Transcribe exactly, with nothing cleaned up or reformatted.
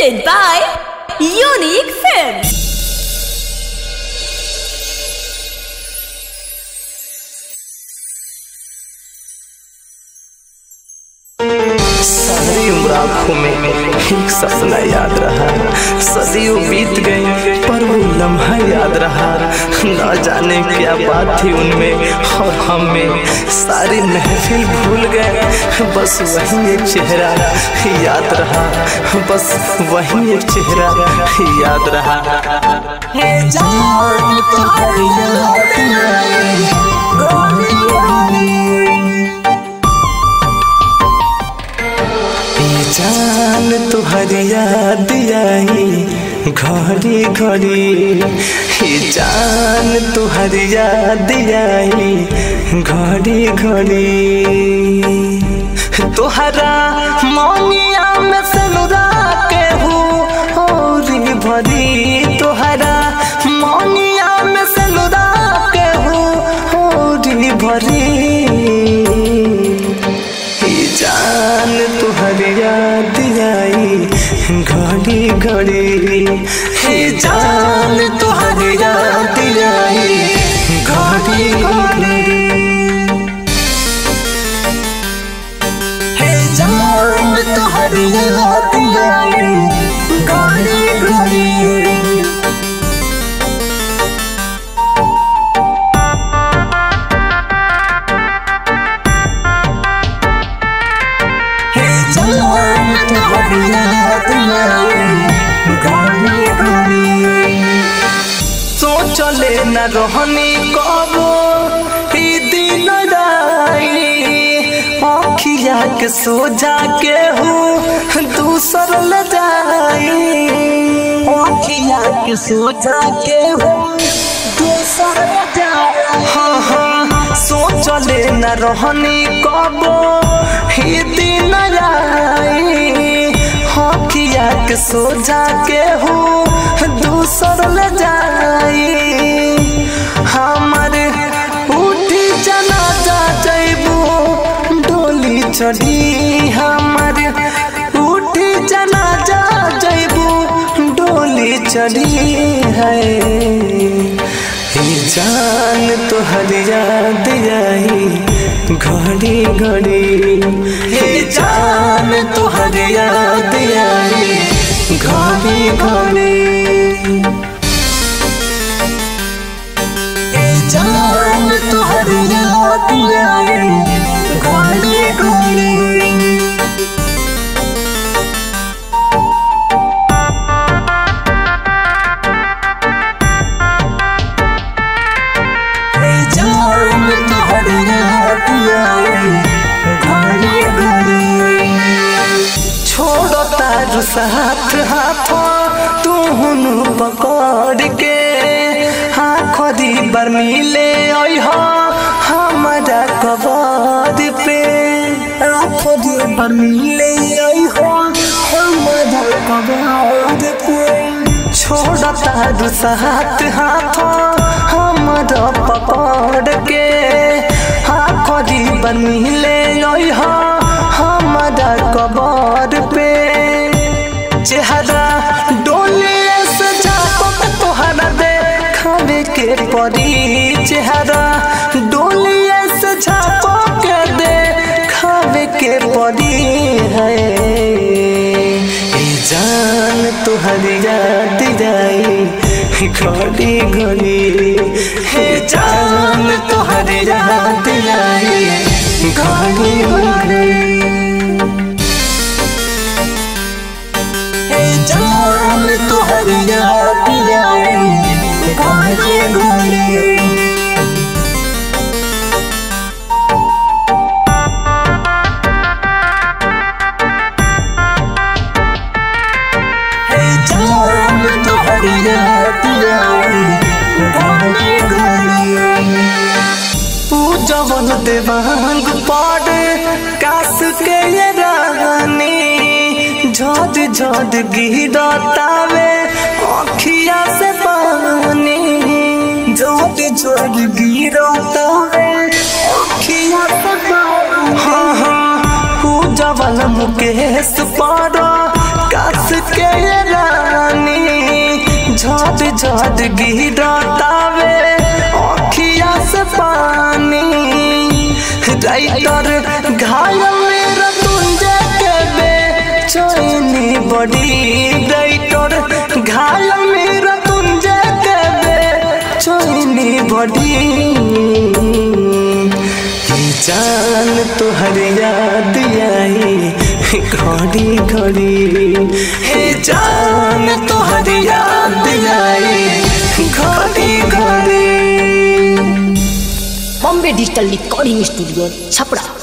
presented by Unique Films. सारी उम्र आँखों में एक सपना याद रहा, सदियों बीत गई पर वो लम्हा याद रहा। ना जाने क्या बात थी उनमें और हम में, सारी महफिल भूल गए, बस वही एक चेहरा याद रहा, बस वही एक चेहरा याद रहा। जान तुहरी याद आई घड़ी घड़ी, जान तुहरी याद आई घड़ी घड़ी। तुहरा मौनिया में सनुरा के हूँ औरी भरी, तुहरा मौनिया में सनुरा के हूँ औरी भरी। जान तुहरी याद आई घड़ी घड़ी, हे जान तुहरी याद आई घड़ी घड़ी, हे जान तुहरी याद आई घड़ी घड़ी। सोचले न रहनी कबो ई दिन राई, आँखिया के सोझा के हूँ दूसर ल जाई, आँखिया के सोझा के हूँ दूसर ल जाई। हाँ हाँ सोचले न रहनी कबो ई दिन राई, आँखिया के सोझा के हूँ दूसर ले जाई। हमारे उठी जनाजा जैबू डोली चढ़ी, हमारे उठी जनाजा जैबू डोली चढ़ी है। जान तुहरी याद आई घड़ी घड़ी, हे जान तुहरी याद आई घड़ी घड़ी, हे जान तुहरी याद आई घड़ी घड़ी। साथ हाथों तुहनु पकड़ के आखरी बार मिले हो हमारा कबर पे, आखरी बार मिले हो हमारा कबर पे। छोड़ता दू साथ हाथों हमारा पकड़ के आखरी बार मिले हो हमारा कबर पे। चेहरा डोले से जाको तोहरा देखावे के परी, चेहरा डोले से जाको के देखावे के परी है। जान तुहरी याद आई घड़ी घड़ी, हे जान तुहरी याद आई घड़ी घड़ी, जान तुहरी याद आई घड़ी घड़ी। जान तुहरी याद आई घड़ी घड़ी। जवन देवांग पड़ कास के ये रानी, झद झद गिरतावे आँखिया से पानी, झद झद गिरतावे आँखिया से पानी। हाँ हाँ जवन मुकेश पारा कास के झड़ गिरतावे अखिया से पानी राइटर घायल मेरा तुंजे के बेचैनी बड़ी राइटर घायल मेरा तुंजे के बेचैनी बड़ी जान तुहर याद आई घड़ी घड़ी हे जान तुहर याद आई घड़ी घड़ी। Bombay digital recording studio Chhapra.